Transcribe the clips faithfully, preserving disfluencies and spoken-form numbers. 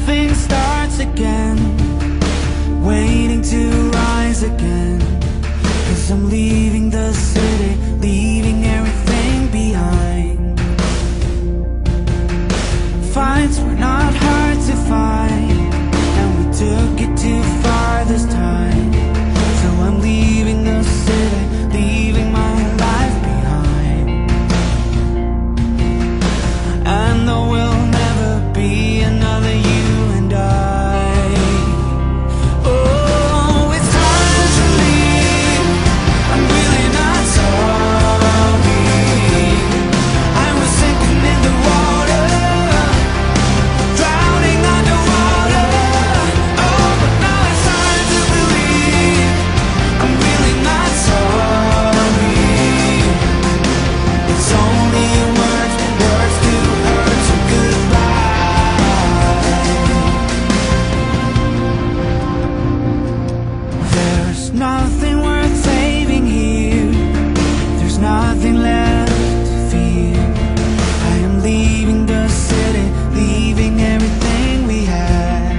everything starts again, waiting to rise again. Cause I'm leaving the city, leaving everything behind. Fights were not hard to fight, and we took it too far this time. So I'm leaving the city, leaving my life behind. And there will never be another you and I. Oh, it's time to leave, I'm really not sorry. I was sinking in the water, drowning underwater. Oh, but now it's time to believe, I'm really not sorry. It's only words, words to hurt, so goodbye. There's nothing worth saving here, there's nothing left to fear. I am leaving the city, leaving everything we had.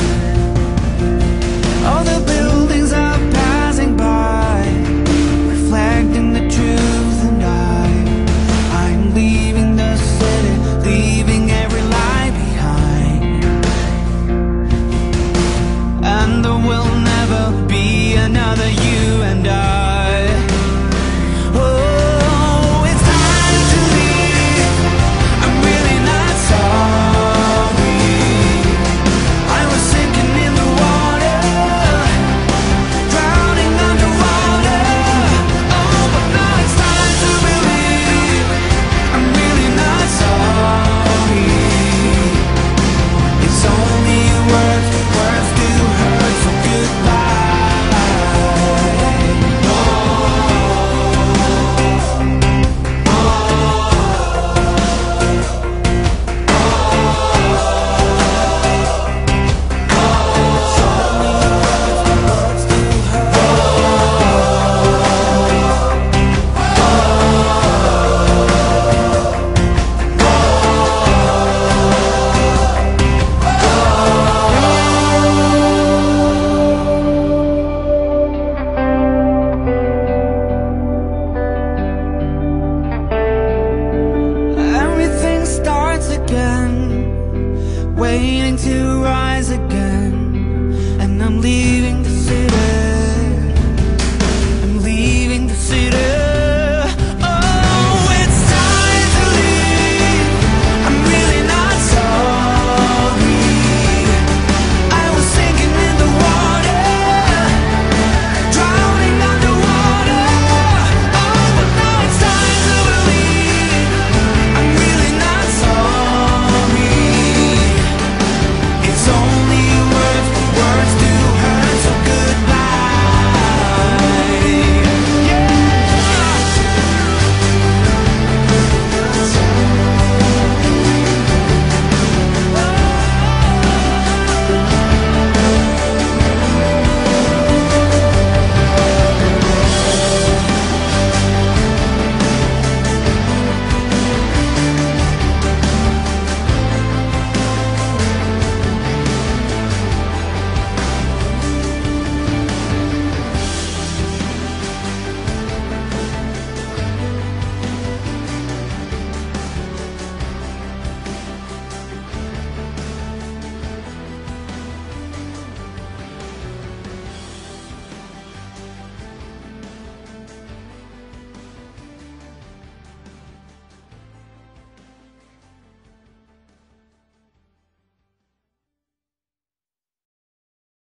All the buildings are passing by, reflecting the truth, and I I'm leaving the city, leaving every lie behind. And there will never be another you and I. Oh, it's time to leave, I'm really not sorry. I was sinking in the water, drowning underwater. Oh, but now it's time to believe, I'm really not sorry. It's only words, words to hurt, so goodbye. Everything starts again, waiting to rise again.